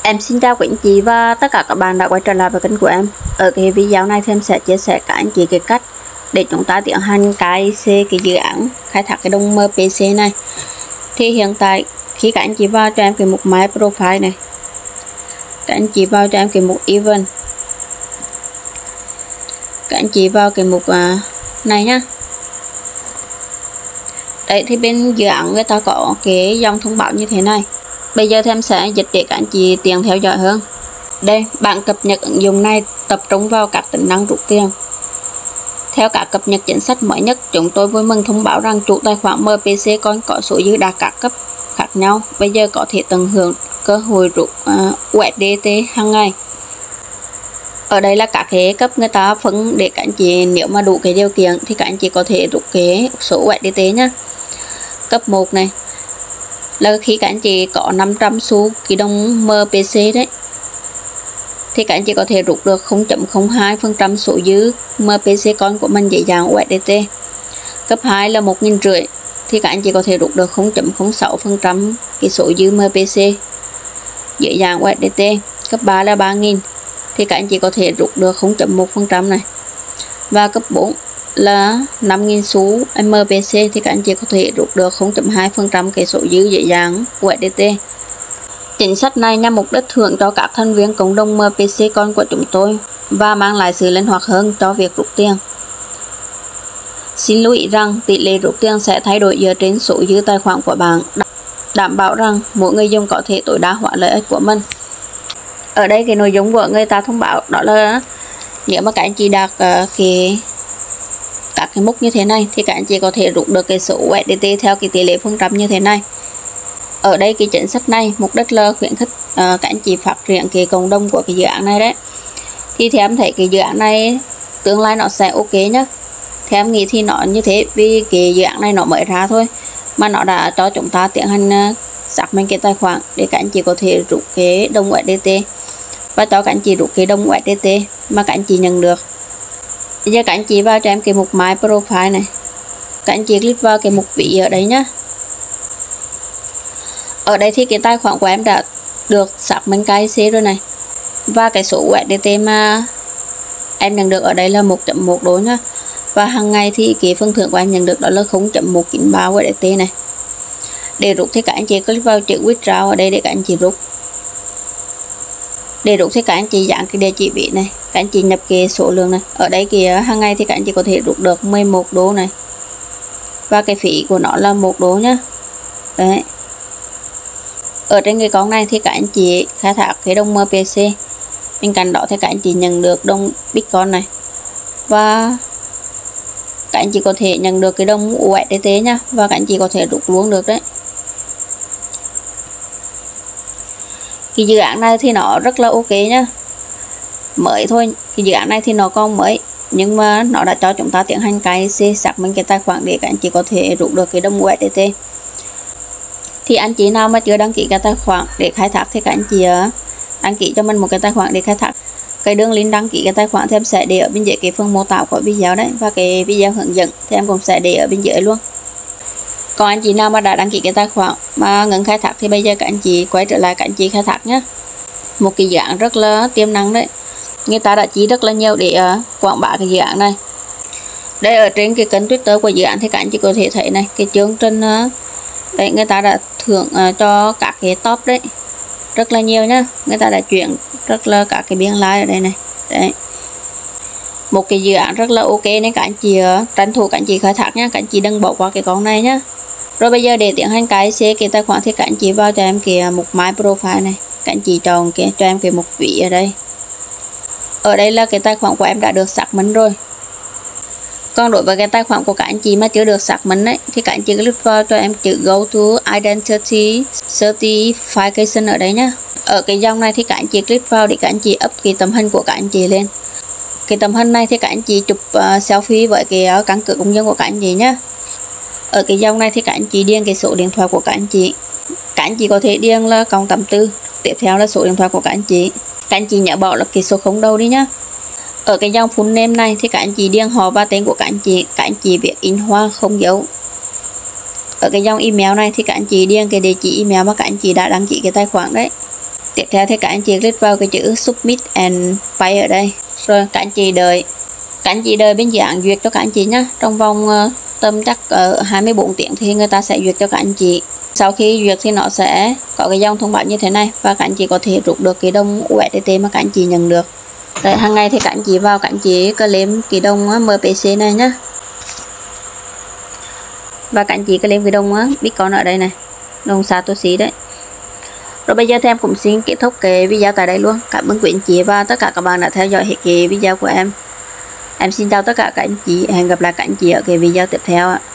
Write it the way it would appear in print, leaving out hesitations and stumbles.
Em xin chào quý anh chị và tất cả các bạn đã quay trở lại với kênh của em. Ở cái video này thì em sẽ chia sẻ các anh chị cái cách để chúng ta tiến hành cái dự án khai thác cái đồng MPC này. Thì hiện tại khi các anh chị vào cho em cái mục My Profile này, các anh chị vào cho em cái mục Event, các anh chị vào cái mục này nhá. Đấy thì bên dự án người ta có cái dòng thông báo như thế này. Bây giờ thì em sẽ dịch để các anh chị tiện theo dõi hơn. Đây, bạn cập nhật ứng dụng này tập trung vào các tính năng rút tiền. Theo các cập nhật chính sách mới nhất, chúng tôi vui mừng thông báo rằng chủ tài khoản MPC Coin có số dư đạt các cấp khác nhau bây giờ có thể tận hưởng cơ hội rút USDT hàng ngày. Ở đây là các cái cấp người ta phân để các anh chị, nếu mà đủ cái điều kiện thì các anh chị có thể rút cái số USDT nhé. Cấp 1 này là khi các anh chị có 500 xu cái đồng MPC đấy thì các anh chị có thể rút được 0.02% số dư MPC Coin của mình dễ dàng USDT. Cấp 2 là 1.500 thì các anh chị có thể rút được 0.06% cái số dư MPC dễ dàng USDT. Cấp 3 là 3.000 thì các anh chị có thể rút được 0.1% này. Và cấp 4 là 5.000 xu MPC thì các anh chị có thể rút được 0.2% cái số dư dễ dàng USDT. Chính sách này nhằm mục đích thưởng cho các thành viên cộng đồng MPC Coin của chúng tôi và mang lại sự linh hoạt hơn cho việc rút tiền. Xin lưu ý rằng tỷ lệ rút tiền sẽ thay đổi dựa trên số dư tài khoản của bạn, đảm bảo rằng mỗi người dùng có thể tối đa hóa lợi ích của mình. Ở đây cái nội dung của người ta thông báo đó là nếu mà các anh chị đạt các cái mục như thế này thì các anh chị có thể rút được cái số USDT theo cái tỷ lệ phần trăm như thế này. Ở đây cái chính sách này mục đích là khuyến khích các anh chị phát triển cái cộng đồng của cái dự án này đấy. Thì theo em thấy cái dự án này tương lai nó sẽ ok nhá. Theo em nghĩ thì nó như thế vì cái dự án này nó mới ra thôi mà nó đã cho chúng ta tiến hành xác minh cái tài khoản để các anh chị có thể rút cái đồng USDT và cho các anh chị rút cái đồng USDT mà các anh chị nhận được. Bây giờ các anh chị vào cho em cái mục My Profile này, các anh chị click vào cái mục ví ở đây nhá. Ở đây thì cái tài khoản của em đã được xác minh KYC rồi này. Và cái số USDT mà em nhận được ở đây là 1.1 đô nhá. Và hàng ngày thì cái phần thưởng của em nhận được đó là 0.193 USDT này. Để rút thì các anh chị click vào chữ withdraw ở đây để các anh chị rút. Để rút thì các anh chị dán cái địa chỉ ví này, các anh chị nhập cái số lượng này. Ở đây thì hàng ngày thì các anh chị có thể rút được 11 đô này. Và cái phí của nó là 1 đô nhá. Đấy. Ở trên cái con này thì các anh chị khai thác cái đồng MPC. Bên cạnh đó thì các anh chị nhận được đồng Bitcoin này. Và các anh chị có thể nhận được cái đồng USDT nhá. Và các anh chị có thể rút luôn được đấy. Cái dự án này thì nó rất là ok nhá. Mới thôi, cái dự án này thì nó còn mới nhưng mà nó đã cho chúng ta tiến hành KYC xác minh cái tài khoản để các anh chị có thể rút được cái đồng USDT. Thì anh chị nào mà chưa đăng ký cái tài khoản để khai thác thì các anh chị đăng ký cho mình một cái tài khoản để khai thác. Cái đường link đăng ký cái tài khoản thì em sẽ để ở bên dưới cái phần mô tả của video đấy, và cái video hướng dẫn thì em cũng sẽ để ở bên dưới luôn. Còn anh chị nào mà đã đăng ký cái tài khoản mà ngừng khai thác thì bây giờ các anh chị quay trở lại các anh chị khai thác nhé. Một cái dự án rất là tiềm năng đấy, người ta đã chi rất là nhiều để quảng bá cái dự án này. Đây ở trên cái kênh Twitter của dự án thì các anh chị có thể thấy này, cái chương trình đấy người ta đã thưởng cho các cái top đấy rất là nhiều nhá. Người ta đã chuyển rất là các cái biên like ở đây này. Đấy. Một cái dự án rất là ok nên các anh chị tranh thủ các anh chị khai thác nhá, các anh chị đừng bỏ qua cái con này nhá. Rồi bây giờ để tiến hành KYC cái tài khoản thì các anh chị vào cho em cái mục My Profile này, các anh chị chọn cho em cái mục ví ở đây. Ở đây là cái tài khoản của em đã được xác minh rồi. Còn đối với cái tài khoản của các anh chị mà chưa được xác minh ấy thì các anh chị click vào cho em chữ Go to Identity Certification ở đây nhá. Ở cái dòng này thì các anh chị click vào để các anh chị up cái tấm hình của các anh chị lên. Cái tấm hình này thì các anh chị chụp selfie với cái căn cước công dân của các anh chị nhá. Ở cái dòng này thì các anh chị điền cái số điện thoại của các anh chị. Các anh chị có thể điền là 084, tiếp theo là số điện thoại của các anh chị. Các anh chị nhớ bỏ là cái số 0 đầu đi nhá. Ở cái dòng full name này thì các anh chị điền họ và tên của các anh chị viết in hoa không dấu. Ở cái dòng email này thì các anh chị điền cái địa chỉ email mà các anh chị đã đăng ký cái tài khoản đấy. Tiếp theo thì các anh chị click vào cái chữ Submit and Pay ở đây. Rồi các anh chị đợi bên dự án duyệt cho các anh chị nhé. Trong vòng tầm chắc 24 tiếng thì người ta sẽ duyệt cho các anh chị. Sau khi duyệt thì nó sẽ có cái dòng thông báo như thế này và các anh chị có thể rút được cái đồng USDT mà các anh chị nhận được. Đấy, hàng ngày thì các anh chị vào các anh chị claim cái đồng MPC này nhá. Và các anh chị claim cái đồng Bitcoin ở đây này, đồng Satoshi đấy. Rồi bây giờ thì em cũng xin kết thúc cái video tại đây luôn. Cảm ơn quý anh chị và tất cả các bạn đã theo dõi hết cái video của em. Em xin chào tất cả các anh chị, hẹn gặp lại các anh chị ở cái video tiếp theo ạ.